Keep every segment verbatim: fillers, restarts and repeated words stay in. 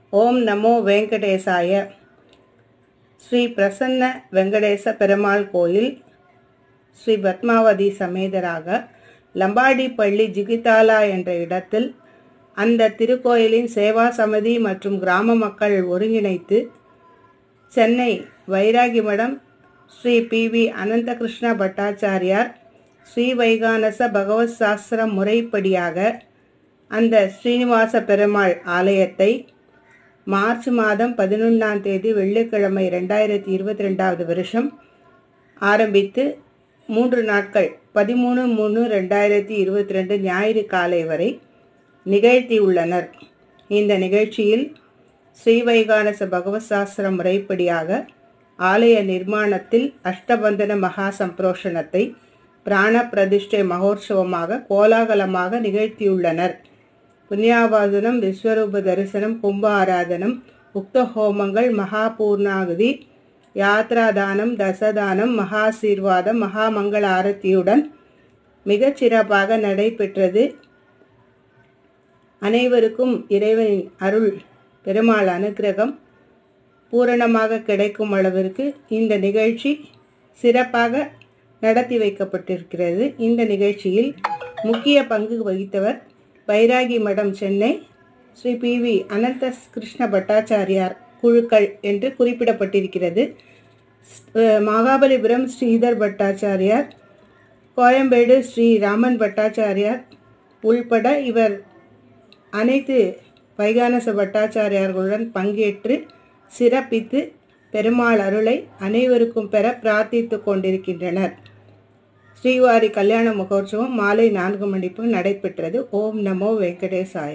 ஓம் நமோ வெங்கடேசாய. ஸ்ரீ பிரசன்ன வெங்கடேச பெருமாள் கோயில் ஸ்ரீ பத்மாவதி சமேதராக லம்பாடிப்பள்ளி ஜிகிதாலா என்ற இடத்தில் அந்த திருக்கோயிலின் சேவா சமிதி மற்றும் கிராம மக்கள் ஒருங்கிணைத்து சென்னை வைராகி மடம் ஸ்ரீ பி வி அனந்தகிருஷ்ண பட்டாச்சாரியார் ஸ்ரீ வைகானச பகவத் சாஸ்திரம் முறைப்படியாக அந்த ஸ்ரீனிவாச பெருமாள் ஆலயத்தை மார்ச் மாதம் பதினொன்றாம் தேதி வெள்ளிக்கிழமை ரெண்டாயிரத்தி இருபத்தி ரெண்டாவது வருஷம் ஆரம்பித்து மூன்று நாட்கள் பதிமூணு மூணு ரெண்டாயிரத்தி இருபத்தி ரெண்டு ஞாயிறு காலை வரை நிகழ்த்தியுள்ளனர். இந்த நிகழ்ச்சியில் ஸ்ரீ வைகானச பகவத் சாஸ்திரம் முறைப்படியாக ஆலய நிர்மாணத்தில் அஷ்டபந்தன மகா சம்பிரோஷணத்தை பிராண பிரதிஷ்டை மகோற்சவமாக கோலாகலமாக நிகழ்த்தியுள்ளனர். புண்ணியாவாதனம், விஸ்வரூப தரிசனம், கும்ப ஆராதனம், உக்த ஹோமங்கள், மகா பூர்ணாகுதி, யாத்ராதானம், தசதானம், மகாசீர்வாதம், மகாமங்கள ஆரத்தியுடன் மிகச் சிறப்பாக நடைபெற்றது. அனைவருக்கும் இறைவனின் அருள் பெருமாள் அனுக்கிரகம் பூரணமாக கிடைக்கும் அளவிற்கு இந்த நிகழ்ச்சி சிறப்பாக நடத்தி வைக்கப்பட்டிருக்கிறது. இந்த நிகழ்ச்சியில் முக்கிய பங்கு வகித்தவர் வைராகி மடம் சென்னை ஸ்ரீ பி வி அனந்த கிருஷ்ண பட்டாச்சாரியார் குழுக்கள் என்று குறிப்பிடப்பட்டிருக்கிறது. மகாபலிபுரம் ஸ்ரீதர் பட்டாச்சாரியார், கோயம்பேடு ஸ்ரீ ராமன் பட்டாச்சாரியார் உள்பட இவர் அனைத்து வைகானச பட்டாச்சாரியார்களுடன் பங்கேற்று சிறப்பித்து பெருமாள் அருளை அனைவருக்கும் பெற பிரார்த்தித்து கொண்டிருக்கின்றனர். ஸ்ரீவாரி கல்யாண மகோற்சவம் மாலை நான்கு மணிக்கு நடைபெற்றது. ஓம் நமோ வெங்கடேசாய.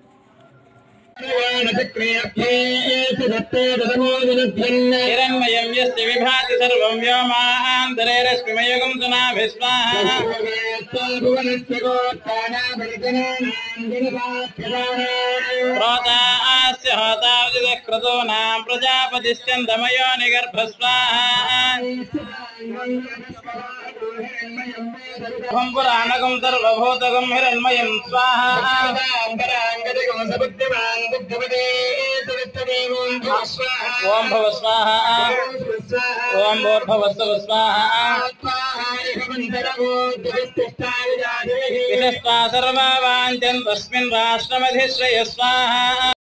हिरण्मयं यस्य विभाति सर्वं व्योमान्तरे रश्मिमयुगं सुनाभिस्वाहा प्रोतास्य होतावदितः क्रतूनां प्रजापतिश्चन्द्रमयो निगर्भस्वाहा ओम पुराणकं सर्वभूतकं हिरण्मयं स्वाहा ओम भव स्वाहा ओम भूर्भुवस्सुः स्वाहा विशस्त्वा सर्वा वाञ्छन्तस्मिन् राष्ट्रमधिश्रयः स्वाहा।